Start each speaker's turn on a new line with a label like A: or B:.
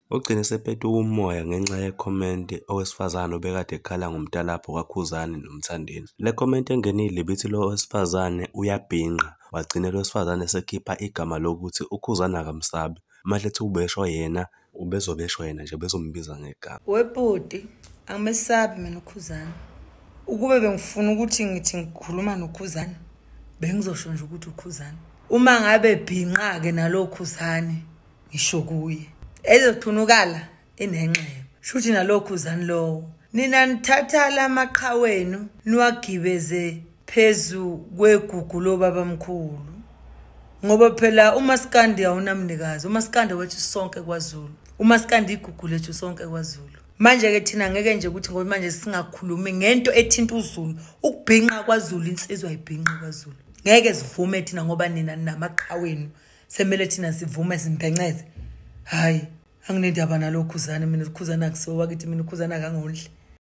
A: Ugcine sephethe umoya ngenxa yekhomenti owesifazane obekade ekhala ngomntalapho kaKhuzani noMthandeni. Le khomenti engenile ibithi lo owesifazane uyabhinqa, wagcina lo wesifazane esekhipha igama lokuthi uKhuzani akamsabi. Manje ethi ubesho yena, ubezobesho yena nje, bezombiza ngegama.
B: Webhodi, angimesabi mina uKhuzani. Ukube bengifuna ukuthi ngithi ngikhuluma noKhuzani, bengizosho nje ukuthi uKhuzani. Uma ngabe bhinqa-ke nalo Khuzani, ngisho kuye. Ezothunukala enenxeba. Shuthi nalo Khuzani lowo. Nina nithatha lamaqha wenu niwagibeze phezu kwegugu lobabamkhulu. Ngoba phela uMaskandi awunamnikazi. uMaskandi wethu sonke kwaZulu. uMaskandi igugu lethu sonke kwaZulu. Manje ke thina ngeke nje ukuthi ngoba manje singakhulumi ngento ethinta uZulu. Ukubhinqa kwaZulu, insizwa ayibhinqa kwaZulu. Ngeke sivume thina ngoba nina namaqha wenu. Semele thina sivume simpenceze. Hayi, anginendaba nalo Khuzani, mina uKhuzani akusiwa kithi, mina uKhuzani akangondli.